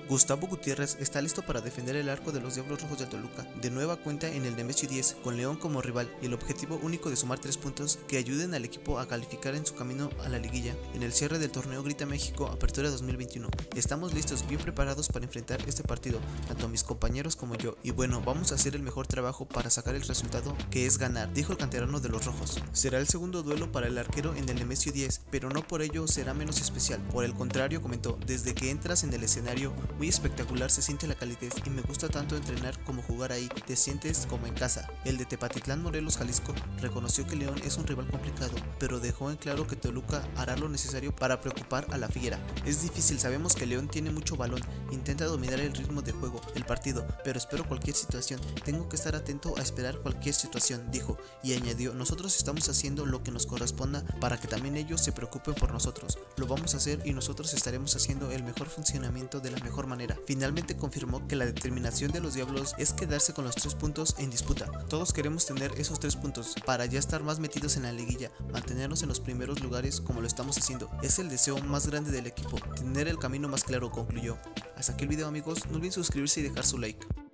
Gustavo Gutiérrez está listo para defender el arco de los Diablos Rojos del Toluca, de nueva cuenta en el Nemesio 10, con León como rival y el objetivo único de sumar 3 puntos que ayuden al equipo a calificar en su camino a la liguilla en el cierre del torneo Grita México Apertura 2021. Estamos listos, bien preparados para enfrentar este partido, tanto mis compañeros como yo, y bueno, vamos a hacer el mejor trabajo para sacar el resultado, que es ganar, dijo el canterano de los Rojos. Será el segundo duelo para el arquero en el Nemesio 10, pero no por ello será menos especial. Por el contrario, comentó, desde que entras en el escenario, muy espectacular se siente la calidez y me gusta tanto entrenar como jugar ahí, te sientes como en casa. El de Tepatitlán, Morelos, Jalisco, reconoció que León es un rival complicado, pero dejó en claro que Toluca hará lo necesario para preocupar a la Fiera. Es difícil, sabemos que León tiene mucho balón, intenta dominar el ritmo de juego, el partido, pero espero cualquier situación, tengo que estar atento a esperar cualquier situación, dijo, y añadió, nosotros estamos haciendo lo que nos corresponda para que también ellos se preocupen por nosotros, lo vamos a hacer y nosotros estaremos haciendo el mejor funcionamiento de la mejor manera. Finalmente confirmó que la determinación de los Diablos es quedarse con los 3 puntos en disputa. Todos queremos tener esos 3 puntos para ya estar más metidos en la liguilla, mantenernos en los primeros lugares como lo estamos haciendo. Es el deseo más grande del equipo, tener el camino más claro, concluyó. Hasta aquí el video, amigos, no olviden suscribirse y dejar su like.